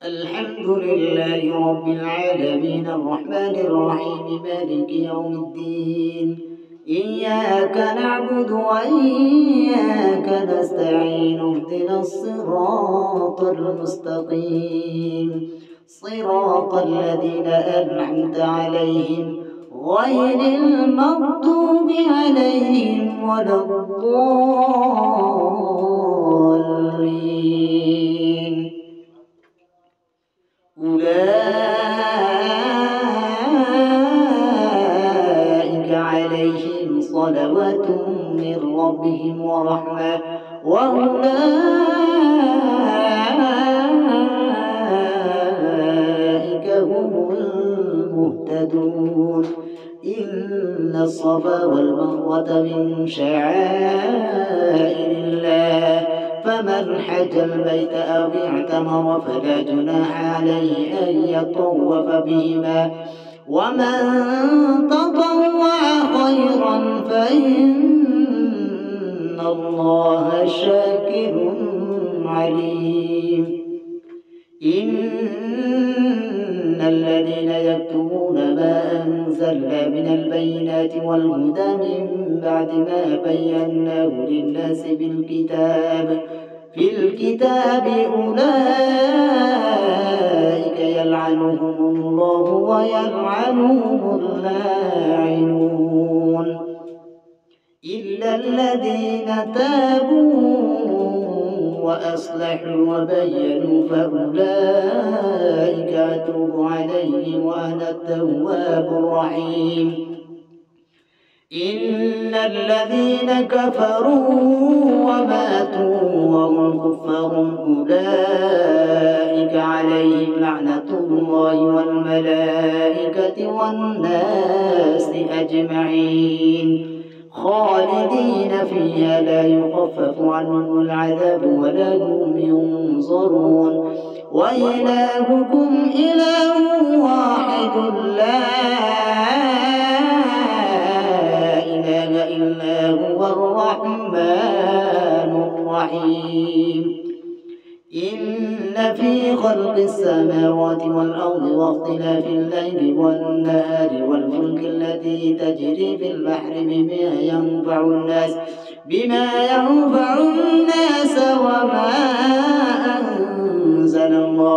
الحمد لله رب العالمين الرحمن الرحيم مالك يوم الدين. إياك نعبد وإياك نستعين اهدنا الصراط المستقيم صراط الذين أنعمت عليهم غير المغضوب عليهم ولا الضالين. أولئك عليهم صلوات من ربهم ورحمة وأولئك هم المهتدون. إن الصفا والمروة من شعائر الله فمن حج البيت أو اعتمر فلا جناح عليه أن يطوف بهما ومن تطوع خيرا فإن الله شاكر عليم. إن الذين يكتمون ما أنزلنا من البينات والهدى من بعد ما بيناه للناس في الكتاب أولئك يلعنهم الله ويلعنهم اللاعنون إلا الذين تابوا وأصلحوا وبينوا فأولئك أتوب عليهم وأنا التواب الرحيم. إن الذين كفروا وماتوا وهم كفار أولئك عليهم لعنة الله والملائكة والناس أجمعين خالدين فيها لا يخفف عنهم العذاب ولا هم ينظرون. وإلهكم إله واحد لا إله إلا هو الرحمن الرحيم. إن في خلق السماوات والأرض واختلاف الليل والنهار والفلك التي تجري في البحر بما ينفع الناس وما أنزل الله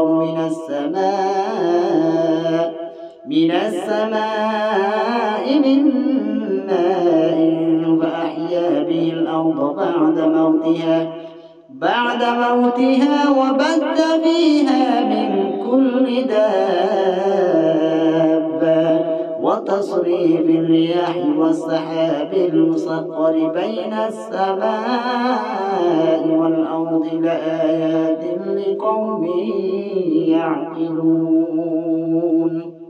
من السماء من ماء فأحيا به الأرض بعد موتها وبث فيها من كل دابة وتصريف الرياح والسحاب المسخر بين السماء والأرض لآيات لقوم يعقلون.